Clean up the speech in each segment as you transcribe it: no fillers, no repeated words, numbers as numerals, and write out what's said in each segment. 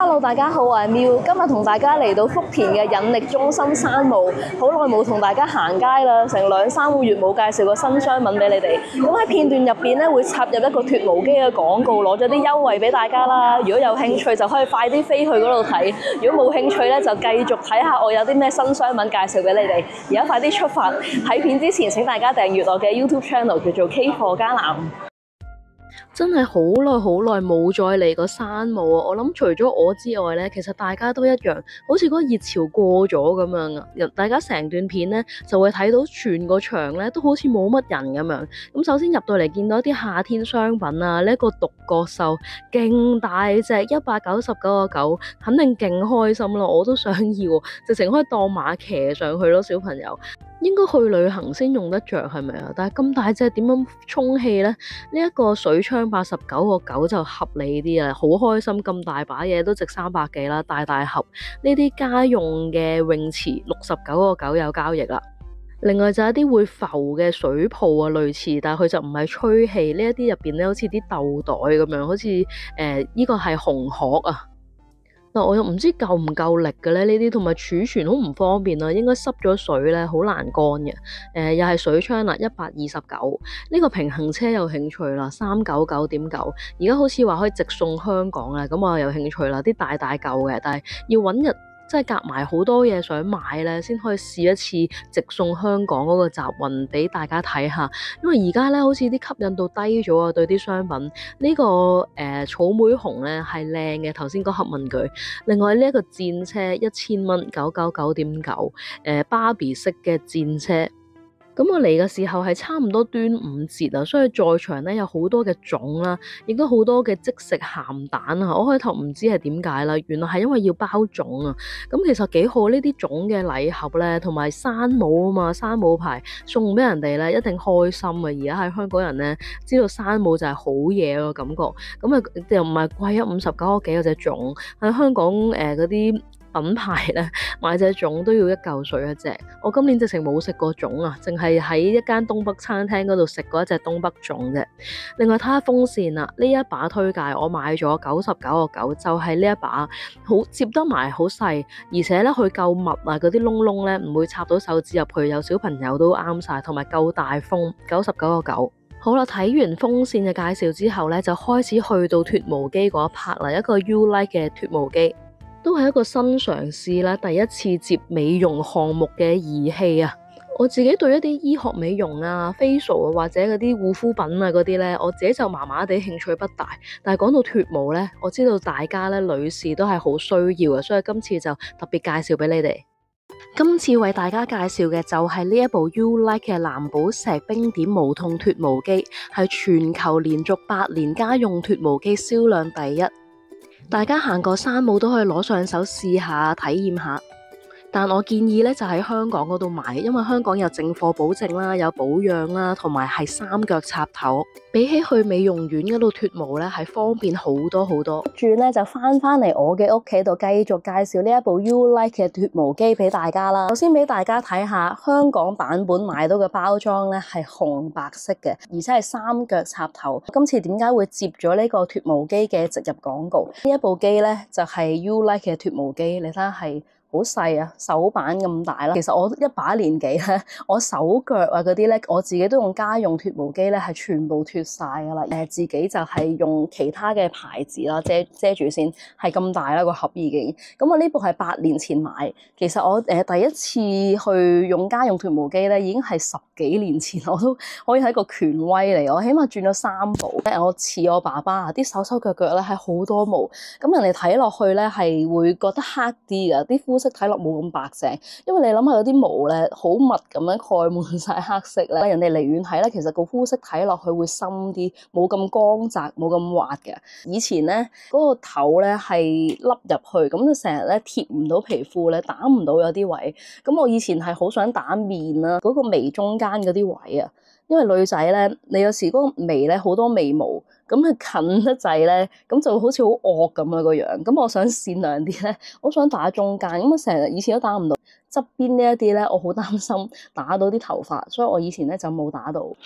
Hello，大家好，我係 Miu，今日同大家嚟到福田嘅引力中心山姆，好耐冇同大家行街啦，成2-3個月冇介紹過新商品俾你哋。咁喺片段入邊咧會插入一個脫毛機嘅廣告，攞咗啲優惠俾大家啦。如果有興趣就可以快啲飛去嗰度睇，如果冇興趣咧就繼續睇下我有啲咩新商品介紹俾你哋。而家快啲出發！睇片之前請大家訂閱我嘅 YouTube channel 叫做 K 貨加南。真係好耐冇再嚟過山姆啊！我諗除咗我之外咧，其實大家都一樣，好似嗰個熱潮過咗咁樣啊！大家成段片咧就會睇到全個場咧都好似冇乜人咁樣。咁首先入到嚟見到一啲夏天商品啊，呢一個獨角獸勁大隻，199.9，肯定勁開心咯！我都想要，直情可以當馬騎上去咯，小朋友。應該去旅行先用得着係咪啊？但係咁大隻點樣充氣呢？呢一個水槍89.9就合理啲啦，好開心，咁大把嘢都值300幾啦，大盒。呢啲家用嘅泳池69.9有交易啦。另外就一啲會浮嘅水泡啊，類似，但係佢就唔係吹氣，呢一啲入邊咧好似啲豆袋咁樣，好似呢個係紅殼啊。嗱，我又唔知夠唔夠力嘅咧，呢啲同埋儲存好唔方便啊，應該濕咗水咧好難乾嘅。又係水槍啦，129。呢個平衡車有興趣啦，399.9。而家好似話可以直送香港啦，咁我有興趣啦，啲大嚿嘅，但係要揾日。即係夾埋好多嘢想買咧，先可以試一次直送香港嗰個集運俾大家睇下。因為而家咧好似啲吸引度低咗啊，對啲商品。呢個草莓熊咧係靚嘅，頭先嗰盒文具。另外呢一個戰車1000蚊，999.9，芭比式嘅戰車。咁我嚟嘅時候係差唔多端午節啊，所以在場咧有好多嘅粽啦，亦都好多嘅即食鹹蛋啊！我開頭唔知係點解啦，原來係因為要包粽啊！咁其實幾好呢啲粽嘅禮盒咧，同埋山姆啊嘛，山姆牌送俾人哋咧一定開心啊！而家喺香港人咧知道山姆就係好嘢個感覺，咁啊又唔係貴啊，59幾嗰隻粽喺香港嗰啲。品牌咧買隻粽都要1嚿水一隻，我今年直情冇食過粽啊，淨係喺一間東北餐廳嗰度食過一隻東北粽啫。另外睇下風扇啦，呢一把推介我買咗99.9，就係呢一把，好接得埋，好細，而且咧佢夠密啊，嗰啲窿窿咧唔會插到手指入去，有小朋友都啱晒，同埋夠大風，99.9。好啦，睇完風扇嘅介紹之後咧，就開始去到脫毛機嗰一 part 啦，一個 U-Like 嘅脫毛機。都係一個新嘗試啦，第一次接美容項目嘅儀器啊！我自己對一啲醫學美容啊、facial 啊或者嗰啲護膚品啊嗰啲咧，我自己就麻麻地興趣不大。但係講到脫毛咧，我知道大家咧女士都係好需要啊，所以今次就特別介紹俾你哋。今次為大家介紹嘅就係呢一部 U-Like 嘅藍寶石冰點無痛脫毛機，係全球連續8年家用脫毛機銷量第一。大家行過山姆都可以攞上手試下體驗下，但我建議咧就喺香港嗰度買，因為香港有正貨保證啦，有保養啦，同埋係3腳插頭，比起去美容院嗰度脫毛咧係方便好多。轉咧就翻嚟我嘅屋企度繼續介紹呢一部 U-Like 嘅脫毛機俾大家啦。首先俾大家睇下香港版本買到嘅包裝咧係紅白色嘅，而且係3腳插頭。今次點解會接咗呢個脫毛機嘅植入廣告？呢一部機咧就係 U-Like 嘅脫毛機，你睇下係。好細啊，手板咁大啦。其實我一把年紀咧，我手腳啊嗰啲咧，我自己都用家用脫毛機咧，係全部脫晒噶啦。自己就係用其他嘅牌子啦，遮住先，係咁大啦個盒已經。咁我呢部係8年前買，其實我第一次去用家用脫毛機咧，已經係10幾年前，我都可以係一個權威嚟。我起碼轉咗3部。我似我爸爸啊，啲手腳咧係好多毛，咁人哋睇落去咧係會覺得黑啲噶，啲膚色睇落冇咁白淨，因為你諗下有啲毛咧好密咁樣蓋滿晒黑色咧，人哋離遠睇咧，其實個膚色睇落去會深啲，冇咁光澤，冇咁滑嘅。以前咧嗰個頭咧係凹入去，咁就成日咧貼唔到皮膚咧，打唔到有啲位。咁我以前係好想打面啦，嗰個眉中間嗰啲位啊，因為女仔咧，你有時嗰個眉咧好多眉毛。咁佢近得滯咧，咁就好似好惡咁啊個樣。咁我想善良啲咧，我想打中間。咁啊成日以前都打唔到側邊呢一啲咧，我好擔心打到啲頭髮，所以我以前咧就冇打到。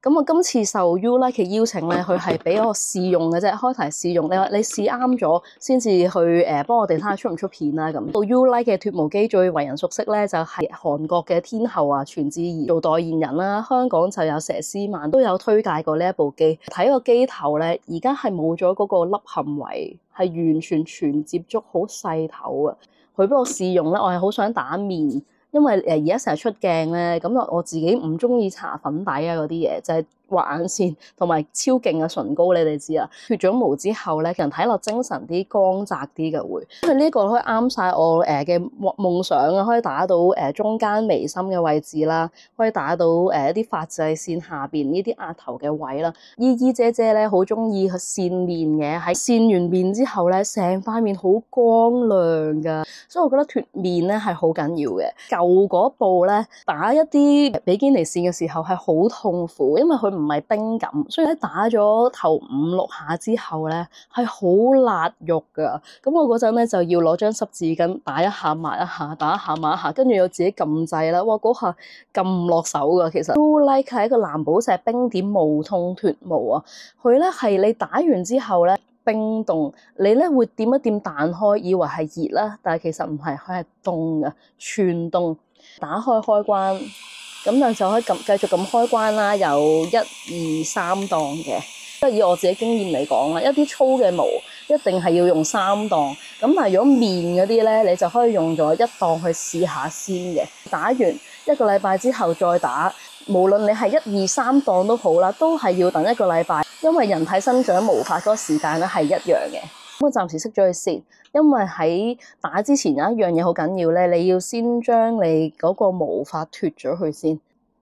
咁我今次受 YouLike 嘅邀請咧，佢係俾我試用嘅啫，開題試用。你話你試啱咗先至去幫我哋睇下出唔出片啦咁。到 YouLike 嘅脫毛機最為人熟悉咧，就係韓國嘅天后啊全智賢做代言人啦。香港就有佘詩曼都有推介過呢一部機。睇個機頭咧，而家係冇咗嗰個凹陷位，係完全接觸好細頭啊。佢俾我試用咧，我係好想打面。因為而家成日出鏡咧，咁我自己唔中意搽粉底啊嗰啲嘢，就係畫眼線同埋超勁嘅唇膏，你哋知啊。脫咗毛之後咧，人睇落精神啲、光澤啲嘅會。因為呢個可以啱晒我嘅夢想啊，可以打到中間眉心嘅位置啦，可以打到一啲髮際線下邊呢啲額頭嘅位啦。姨姨姐姐咧好中意去線面嘅，喺線完面之後咧，成塊面好光亮噶，所以我覺得脫面咧係好緊要嘅。舊嗰部咧打一啲比基尼線嘅時候係好痛苦，因為佢唔係冰感，所以咧打咗頭5-6下之後咧係好辣肉噶。咁我嗰陣咧就要攞張濕紙巾打一下抹一下，打一下抹一下，跟住又自己撳掣啦。哇，嗰下撳唔落手噶。其實 YouLike 係一個藍寶石冰點無痛脫毛啊，佢咧係你打完之後咧冰凍，你咧會掂一掂彈開，以為係熱啦，但係其實唔係，佢係凍噶，全凍。打開開關，咁就可以繼續咁開關啦。有1、2、3檔嘅。即係以我自己經驗嚟講啦，一啲粗嘅毛一定係要用3檔。咁但係如果面嗰啲咧，你就可以用咗1檔去試下先嘅。打完1個禮拜之後再打，無論你係1、2、3檔都好啦，都係要等1個禮拜，因為人體生長毛髮嗰個時間咧係一樣嘅。咁我暫時熄咗佢先，因為喺打之前有一樣嘢好緊要咧，你要先將你嗰個毛髮脫咗佢先。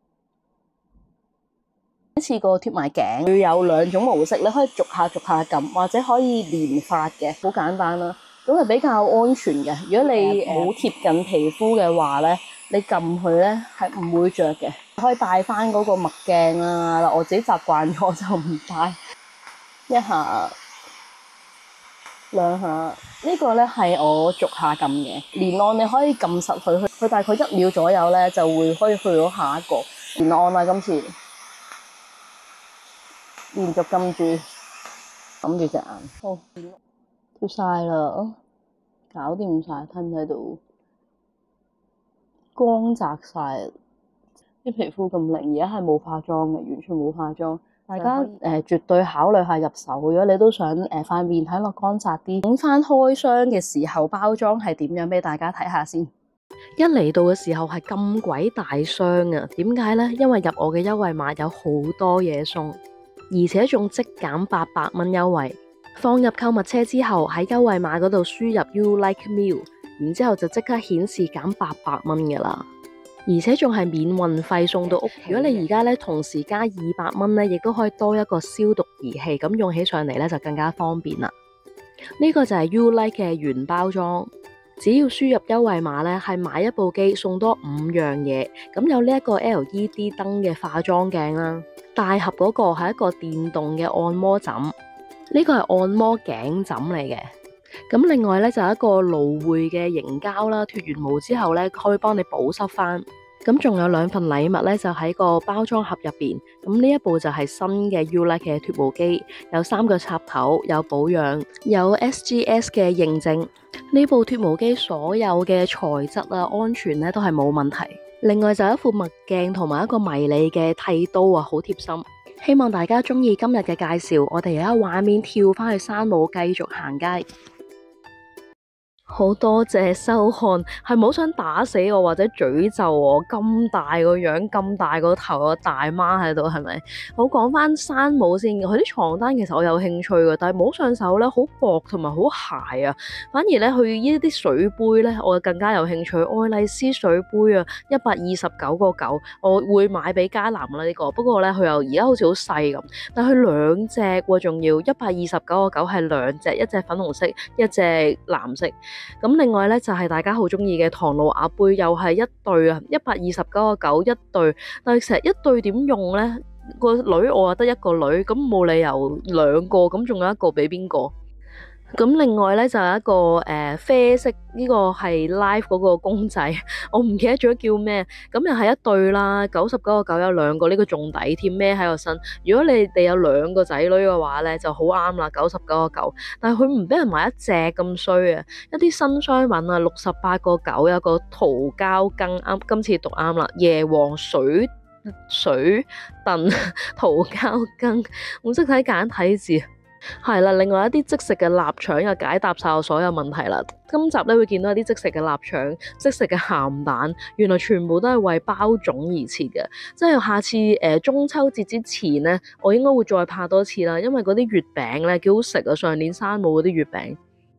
一次過脫埋頸，佢有2種模式，你可以逐下撳，或者可以連髮嘅，好簡單啦。咁係比較安全嘅。如果你冇貼近皮膚嘅話咧，你撳佢咧係唔會着嘅。可以戴翻嗰個墨鏡啦，我自己習慣咗我就唔戴。1下、2下，呢個咧係我逐下撳嘅。連按你可以撳實佢，佢大概1秒左右咧就會可以去到下一個連按啦。今次連續撳住，揞住隻眼，好脫晒啦，搞掂晒，睇唔睇到？光澤晒，啲皮膚咁靚，而家係冇化妝嘅，完全冇化妝。大家絕對考慮下入手，如果你都想塊面睇落乾澤啲。講翻開箱嘅時候，包裝係點樣俾大家睇下先。一嚟到嘅時候係咁鬼大箱啊！點解呢？因為入我嘅優惠碼有好多嘢送，而且仲即減800蚊優惠。放入購物車之後，喺優惠碼嗰度輸入 YouLike Meal， 然之後就即刻顯示減800蚊嘅啦。而且仲係免運費送到屋企。如果你而家咧同時加200蚊咧，亦都可以多一個消毒儀器，咁用起上嚟咧就更加方便啦。呢個就係 YouLike 嘅原包裝，只要輸入優惠碼咧，係買一部機送多5樣嘢。咁有呢一個 LED 燈嘅化妝鏡啦，大盒嗰個係一個電動嘅按摩枕，呢個係按摩頸枕嚟嘅。咁另外咧就係一個蘆薈嘅凝膠啦，脫完毛之後咧可以幫你保濕翻。咁仲有2份禮物咧就喺個包裝盒入邊。咁呢一部就係新嘅 YouLike 嘅脫毛機，有3個插頭，有保養，有 SGS 嘅認證。呢部脫毛機所有嘅材質啊、安全咧都係冇問題。另外就有一副墨鏡同埋一個迷你嘅剃刀啊，好貼心。希望大家中意今日嘅介紹。我哋而家畫面跳翻去山姆繼續行街。好多謝收看，係冇想打死我或者詛咒我，咁大個樣，咁大個頭個大媽喺度，係咪？好，講翻山姆先，佢啲床單其實我有興趣嘅，但係摸上手咧好薄同埋好鞋啊。反而咧佢呢啲水杯咧，我更加有興趣。愛麗絲水杯啊，129.9，我會買俾嘉南啦呢個。不過咧佢又而家好似好細咁，但係佢2隻喎，仲要129.9係2隻，一隻粉紅色，一隻藍色。咁另外咧就係大家好中意嘅唐老鴨杯，又係一對啊，129.9一對，但係成日一對點用咧？個女我又得1個女，咁冇理由2個，咁仲有1個俾邊個？ 咁另外咧就有一個啡色呢個係 Live 嗰個公仔，我唔記得咗叫咩，咁又係一對啦，99.9有兩個，呢個仲抵添，孭喺個身。如果你哋有兩個仔女嘅話咧，就好啱啦，99.9。但係佢唔俾人買一隻咁衰啊！一啲新商品啊，68.9有個桃膠羹，今次讀啱啦，椰皇水燉桃膠羹，唔識睇簡體字。係啦，另外一啲即食嘅臘腸又解答晒我所有問題啦。今集咧會見到一啲即食嘅臘腸、即食嘅鹹蛋，原來全部都係為包粽而設嘅。即係下次中秋節之前咧，我應該會再拍多次啦，因為嗰啲月餅咧幾好食啊！上年山姆嗰啲月餅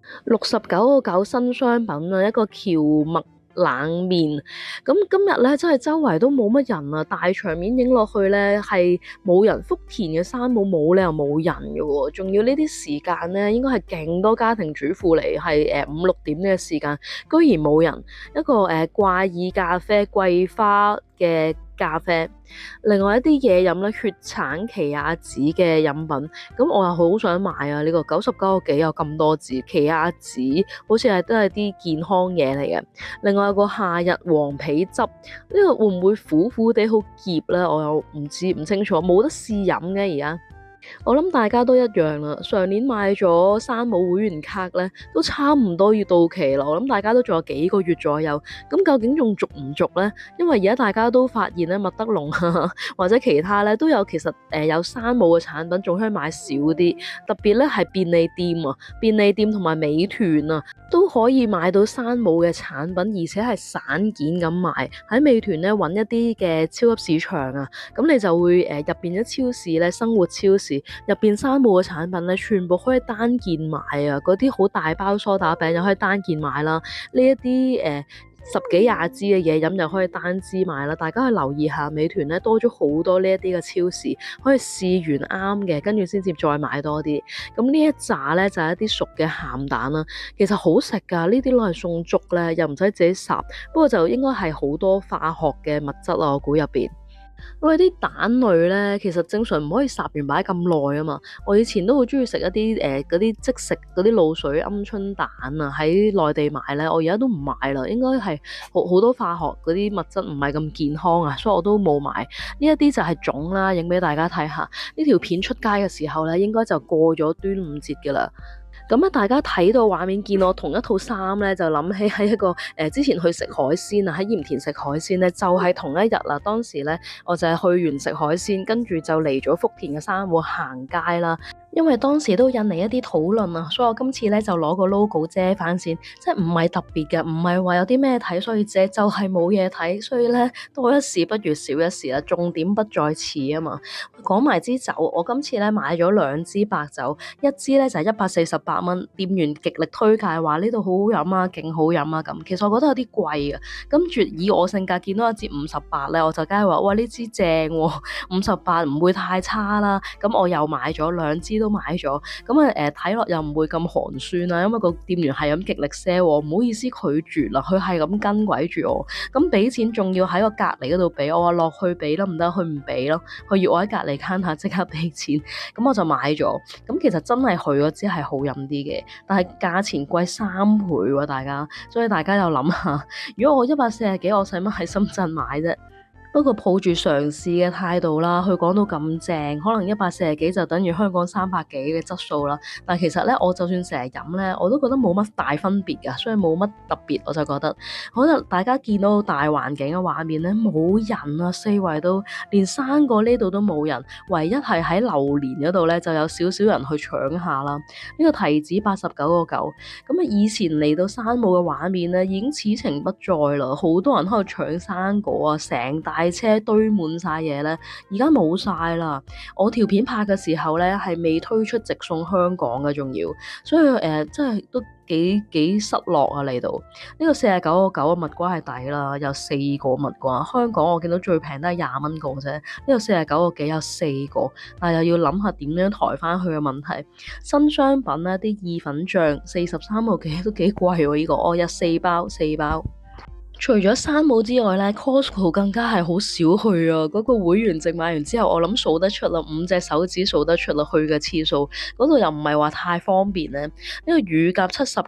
，69.9新商品啊，一個蕎麥冷麵。咁今日咧真係周圍都冇乜人啊，大場面影落去咧係冇人，福田嘅山姆冇理由冇人嘅喎，仲要呢啲時間咧應該係勁多家庭主婦嚟，係5-6點嘅時間，居然冇人。一個怪異咖啡桂花嘅咖啡，另外一啲嘢飲咧，血橙奇亞籽嘅飲品，咁我又好想買啊！呢個99.9有咁多籽，奇亞籽好似都係啲健康嘢嚟嘅。另外有個夏日黃皮汁，呢個會唔會苦苦地好澀咧？我又唔清楚，冇得試飲嘅而家。我諗大家都一樣啦，上年買咗山姆會員卡咧，都差唔多要到期啦。我諗大家都仲有幾個月左右，咁究竟仲續唔續咧？因為而家大家都發現咧，麥德龍或者其他咧都有，其實有山姆嘅產品，仲可以買少啲。特別咧係便利店啊，便利店同埋美團啊，都可以買到山姆嘅產品，而且係散件咁賣。喺美團咧揾一啲嘅超級市場啊，咁你就會入邊嘅超市咧，生活超市。入邊山姆嘅產品咧，全部可以單件買啊！嗰啲好大包梳打餅又可以單件買啦，呢一啲10幾20支嘅嘢飲又可以單支買啦。大家去留意下，美團咧多咗好多呢一啲嘅超市，可以試完啱嘅，跟住先至再買多啲。咁呢一紮咧就係一啲熟嘅鹹蛋啦，其實好食㗎。呢啲攞嚟送粥咧，又唔使自己烚，不過就應該係好多化學嘅物質啊，我估入邊。因為啲蛋類咧，其實正常唔可以烚完擺咁耐啊嘛。我以前都好中意食一啲嗰啲即食嗰啲滷水鵪鶉蛋啊，喺內地買咧，我而家都唔買啦。應該係好多化學嗰啲物質唔係咁健康啊，所以我都冇買。呢一啲就係粽啦，影俾大家睇下。呢條片出街嘅時候咧，應該就過咗端午節㗎啦。咁大家睇到畫面見我同一套衫咧，就諗起喺一個之前去食海鮮啊，喺鹽田食海鮮咧，就係同一日啦。當時咧，我就係去完食海鮮，跟住就嚟咗福田嘅山姆行街啦。因為當時都引嚟一啲討論啊，所以我今次咧就攞個 logo 遮翻先，即係唔係特別嘅，唔係話有啲咩睇所以遮，就係冇嘢睇，所以咧多一事不如少一事啦，重點不在此啊嘛。講埋支酒，我今次咧買咗2支白酒，一支咧就係148蚊，店員極力推介話呢度好好飲啊，勁好飲啊咁。其實我覺得有啲貴啊，跟住以我性格見到一支58咧，我就梗係話哇呢支正喎，58唔會太差啦。咁我又買咗2支。都買咗，咁睇落又唔會咁寒酸啦，因為個店員係咁極力 sell 我，唔好意思拒絕啦，佢係咁跟鬼住我，咁俾錢仲要喺個隔離嗰度俾，我話落去俾得唔得？佢唔俾咯，佢要我喺隔離攤下即刻俾錢，咁我就買咗，咁其實真係佢嗰支係好飲啲嘅，但係價錢貴3倍喎，大家，所以大家又諗下，如果我140幾，我使乜喺深圳買啫？不過抱住嘗試嘅態度啦，佢講到咁正，可能140幾就等於香港300幾嘅質素啦。但其實咧，我就算成日飲咧，我都覺得冇乜大分別㗎，所以冇乜特別，我就覺得可能大家見到大環境嘅畫面咧，冇人啊，四圍都連生果呢度都冇人，唯一係喺榴蓮嗰度咧就有少少人去搶下啦。呢個提子89.9，咁以前嚟到山姆嘅畫面咧已經此情不再啦，好多人喺度搶生果啊，成大車堆滿晒嘢咧，而家冇晒啦。我條片拍嘅時候咧，係未推出直送香港嘅，仲要，所以真係都幾失落啊嚟到。呢個49.9嘅蜜瓜係抵啦，有4個蜜瓜。香港我見到最平都係20蚊個啫，呢個49幾有4個，但係又要諗下點樣抬翻去嘅問題。新商品咧，啲意粉醬43個幾都幾貴喎，呢個我有4包。 除咗山姆之外咧，Costco 更加係好少去啊！嗰個會員證買完之後，我諗數得出啦，5隻手指數得出啦，去嘅次數。嗰度又唔係話太方便咧。呢個乳鴿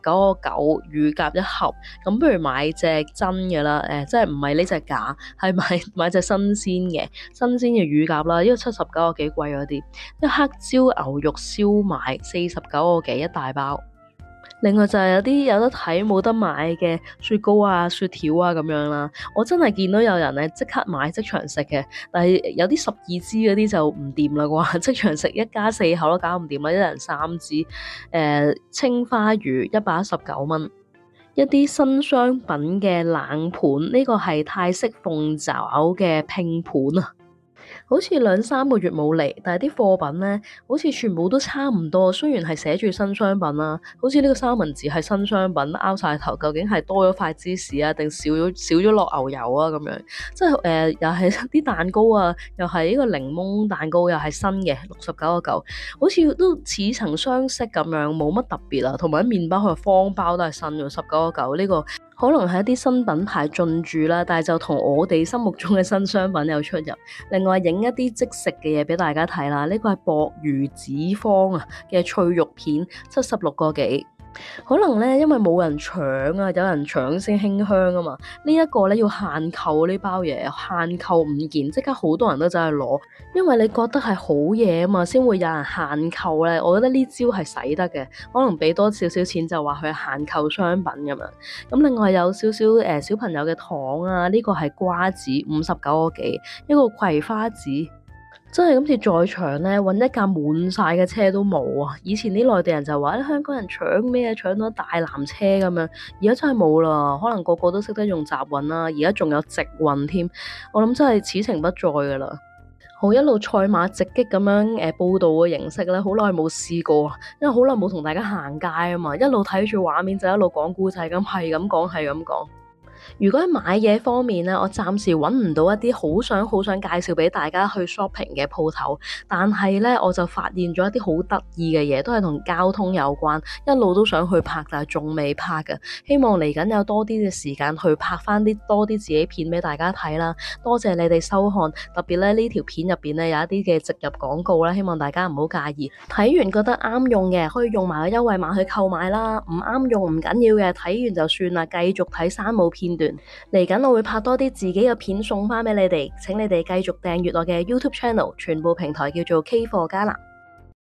79.9，乳鴿一盒。咁不如買隻真嘅啦，即係唔係呢隻假，係買隻新鮮嘅乳鴿啦。呢個79個幾貴嗰啲。呢黑椒牛肉燒賣49個幾一大包。另外就係有啲有得睇冇得買嘅雪糕啊、雪條啊咁樣啦，我真係見到有人咧即刻買即場食嘅，但係有啲12支嗰啲就唔掂啦啩，即場食一家4口都搞唔掂啦，一人3支。青花魚119蚊，一啲新商品嘅冷盤，呢個係泰式鳳爪嘅拼盤啊。好似2-3個月冇嚟，但係啲貨品咧，好似全部都差唔多。雖然係寫住新商品啦，好似呢個三文治係新商品，拗晒頭，究竟係多咗塊芝士啊，定少咗落牛油啊咁樣？即係又係啲蛋糕啊，又係呢個檸檬蛋糕，又係新嘅69.9，好似都似曾相識咁樣，冇乜特別啊。同埋啲麵包佢方包都係新嘅19.9，呢個可能係一啲新品牌進駐啦，但係就同我哋心目中嘅新商品有出入。另外影一啲即食嘅嘢俾大家睇啦，呢個係薄魚子方啊嘅脆肉片76個幾。可能咧，因為冇人搶啊，有人搶先興香啊嘛。呢一個咧要限購呢包嘢，限購5件，即刻好多人都走去攞，因為你覺得係好嘢啊嘛，先會有人限購咧。我覺得呢招係使得嘅，可能俾多少少錢就話佢限購商品咁樣。咁另外有少少小朋友嘅糖啊，呢個係瓜子59個幾，一個葵花籽。真係今次在場咧，揾一架滿晒嘅車都冇啊！以前啲內地人就話香港人搶咩搶到大纜車咁樣，而家真係冇啦。可能個個都識得用集運啦，而家仲有直運添。我諗真係此情不再噶啦。好，一路賽馬直擊咁樣報導嘅形式咧，好耐冇試過，因為好耐冇同大家行街啊嘛，一路睇住畫面就一路講故仔咁，係咁講。如果喺買嘢方面咧，我暫時揾唔到一啲好想介紹俾大家去 shopping 嘅鋪頭，但係咧我就發現咗一啲好得意嘅嘢，都係同交通有關，一路都想去拍，但係仲未拍嘅。希望嚟緊有多啲嘅時間去拍翻多啲自己片俾大家睇啦。多謝你哋收看，特別咧呢條片入邊咧有一啲嘅植入廣告啦，希望大家唔好介意。睇完覺得啱用嘅，可以用埋個優惠碼去購買啦。唔啱用唔緊要嘅，睇完就算啦，繼續睇山姆片段。嚟緊我會拍多啲自己嘅片送翻俾你哋，請你哋繼續訂閱我嘅 YouTube channel，全部平台叫做 K 貨加拿。